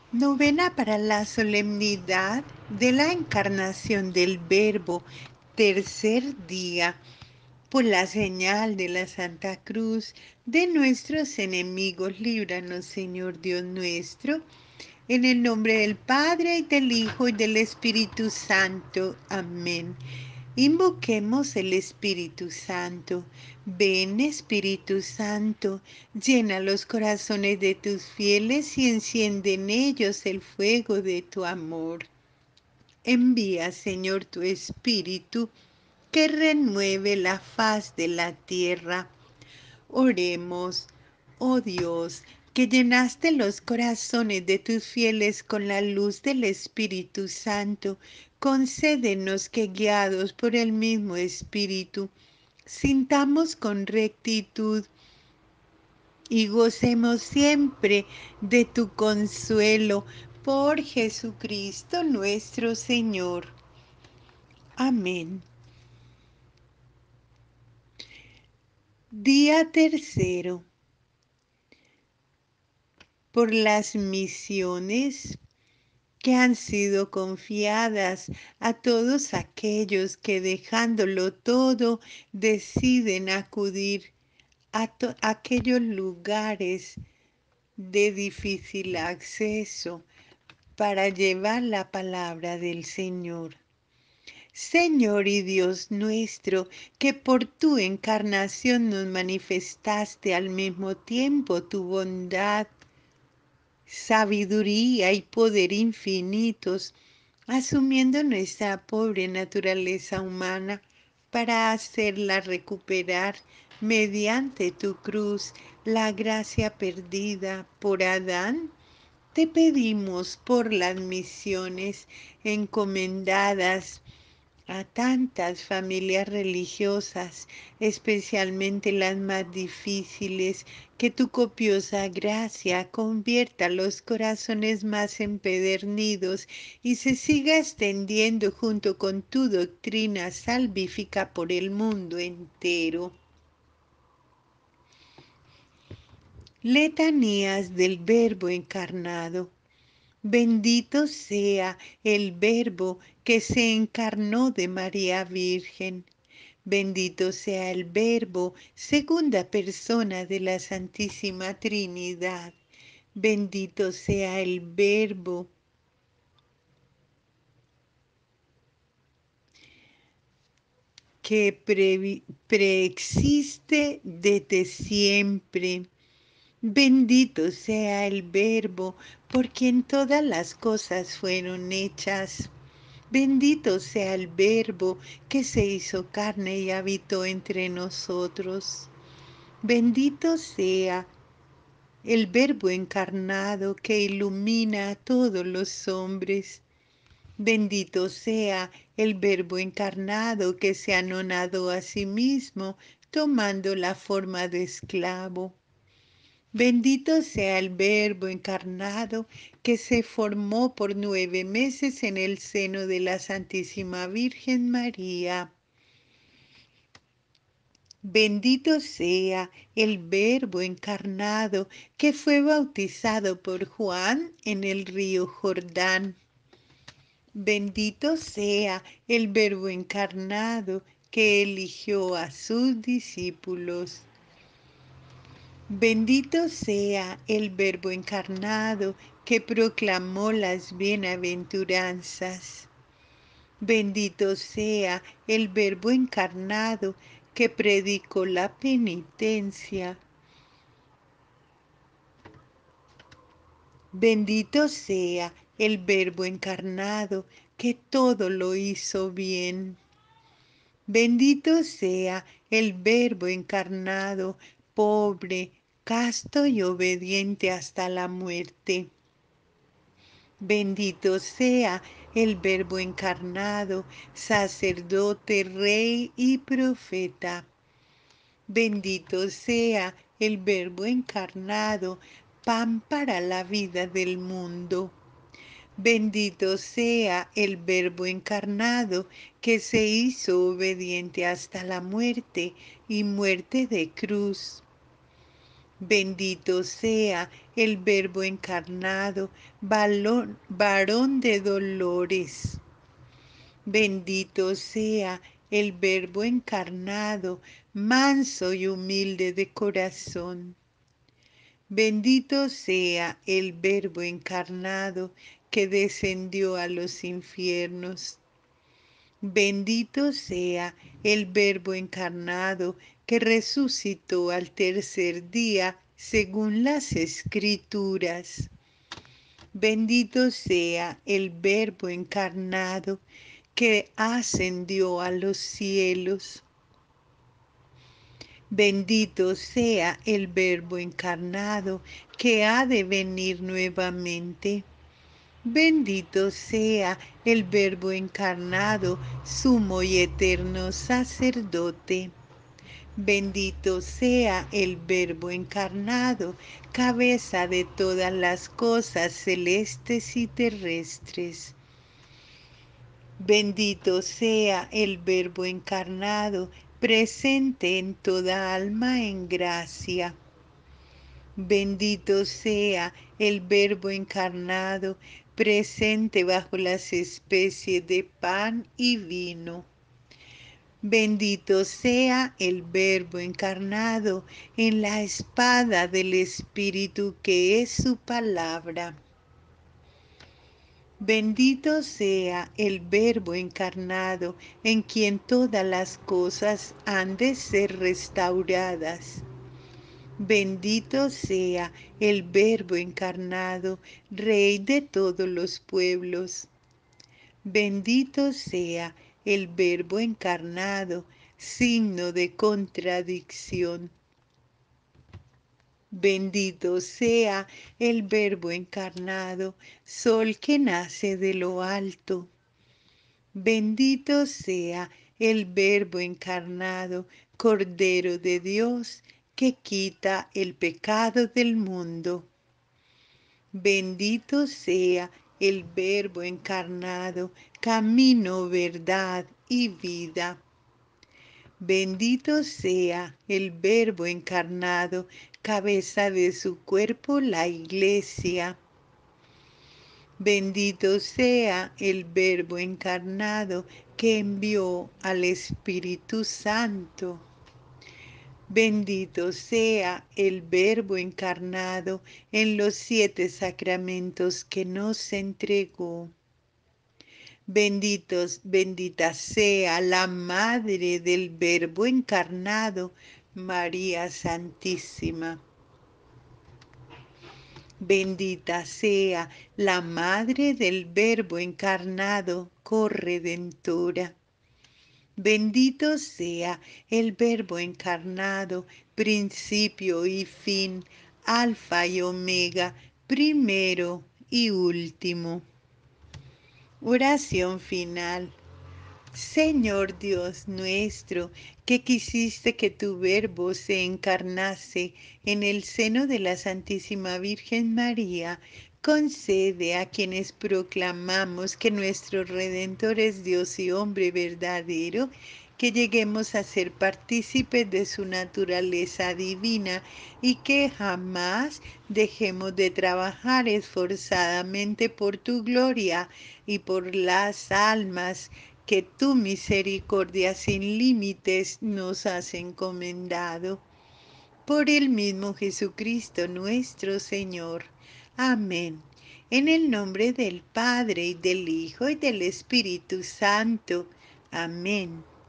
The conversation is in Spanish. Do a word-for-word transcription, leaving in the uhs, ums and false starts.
Novena para la solemnidad de la encarnación del Verbo, tercer día, por la señal de la Santa Cruz de nuestros enemigos, líbranos, Señor Dios nuestro, en el nombre del Padre, y del Hijo, y del Espíritu Santo. Amén. Invoquemos el Espíritu Santo. Ven, Espíritu Santo, llena los corazones de tus fieles y enciende en ellos el fuego de tu amor. Envía, Señor, tu Espíritu, que renueve la faz de la tierra. Oremos. Oh Dios, que llenaste los corazones de tus fieles con la luz del Espíritu Santo, concédenos que, guiados por el mismo Espíritu, sintamos con rectitud y gocemos siempre de tu consuelo, por Jesucristo nuestro Señor. Amén. Día tercero. Por las misiones que han sido confiadas a todos aquellos que, dejándolo todo, deciden acudir a to- aquellos lugares de difícil acceso para llevar la palabra del Señor. Señor y Dios nuestro, que por tu encarnación nos manifestaste al mismo tiempo tu bondad, sabiduría y poder infinitos, asumiendo nuestra pobre naturaleza humana para hacerla recuperar mediante tu cruz la gracia perdida por Adán. Te pedimos por las misiones encomendadas a tantas familias religiosas, especialmente las más difíciles, que tu copiosa gracia convierta los corazones más empedernidos y se siga extendiendo junto con tu doctrina salvífica por el mundo entero. Letanías del Verbo encarnado. Bendito sea el Verbo que se encarnó de María Virgen. Bendito sea el Verbo, segunda persona de la Santísima Trinidad. Bendito sea el Verbo que previ- preexiste desde siempre. Bendito sea el Verbo, por quien todas las cosas fueron hechas. Bendito sea el Verbo que se hizo carne y habitó entre nosotros. Bendito sea el Verbo encarnado que ilumina a todos los hombres. Bendito sea el Verbo encarnado que se anonadó a sí mismo, tomando la forma de esclavo. Bendito sea el Verbo encarnado que se formó por nueve meses en el seno de la Santísima Virgen María. Bendito sea el Verbo encarnado que fue bautizado por Juan en el río Jordán. Bendito sea el Verbo encarnado que eligió a sus discípulos. Bendito sea el Verbo encarnado que proclamó las bienaventuranzas. Bendito sea el Verbo encarnado que predicó la penitencia. Bendito sea el Verbo encarnado que todo lo hizo bien. Bendito sea el Verbo encarnado, pobre, casto y obediente hasta la muerte. Bendito sea el Verbo encarnado, sacerdote, rey y profeta. Bendito sea el Verbo encarnado, pan para la vida del mundo. Bendito sea el Verbo encarnado que se hizo obediente hasta la muerte y muerte de cruz. Bendito sea el Verbo encarnado, valón- varón de dolores. Bendito sea el Verbo encarnado, manso y humilde de corazón. Bendito sea el Verbo encarnado que descendió a los infiernos. Bendito sea el Verbo encarnado que resucitó al tercer día según las Escrituras. Bendito sea el Verbo encarnado que ascendió a los cielos. Bendito sea el Verbo encarnado que ha de venir nuevamente. Bendito sea el Verbo encarnado, sumo y eterno sacerdote. Bendito sea el Verbo encarnado, cabeza de todas las cosas celestes y terrestres. Bendito sea el Verbo encarnado, presente en toda alma en gracia. Bendito sea el Verbo encarnado, presente bajo las especies de pan y vino. Bendito sea el Verbo encarnado en la espada del Espíritu que es su palabra. Bendito sea el Verbo encarnado en quien todas las cosas han de ser restauradas. Bendito sea el Verbo encarnado, Rey de todos los pueblos. Bendito sea el Verbo encarnado, signo de contradicción. Bendito sea el Verbo encarnado, sol que nace de lo alto. Bendito sea el Verbo encarnado, Cordero de Dios, que quita el pecado del mundo. Bendito sea el Verbo encarnado, camino, verdad y vida. Bendito sea el Verbo encarnado, cabeza de su cuerpo, la Iglesia. Bendito sea el Verbo encarnado que envió al Espíritu Santo. Bendito sea el Verbo encarnado en los siete sacramentos que nos entregó. Benditos, bendita sea la Madre del Verbo encarnado, María Santísima. Bendita sea la Madre del Verbo encarnado, corredentora. Bendito sea el Verbo encarnado, principio y fin, alfa y omega, primero y último. Oración final. Señor Dios nuestro, que quisiste que tu Verbo se encarnase en el seno de la Santísima Virgen María, concede a quienes proclamamos que nuestro Redentor es Dios y hombre verdadero, que lleguemos a ser partícipes de su naturaleza divina y que jamás dejemos de trabajar esforzadamente por tu gloria y por las almas que tu misericordia sin límites nos has encomendado. Por el mismo Jesucristo nuestro Señor. Amén. En el nombre del Padre, y del Hijo, y del Espíritu Santo. Amén.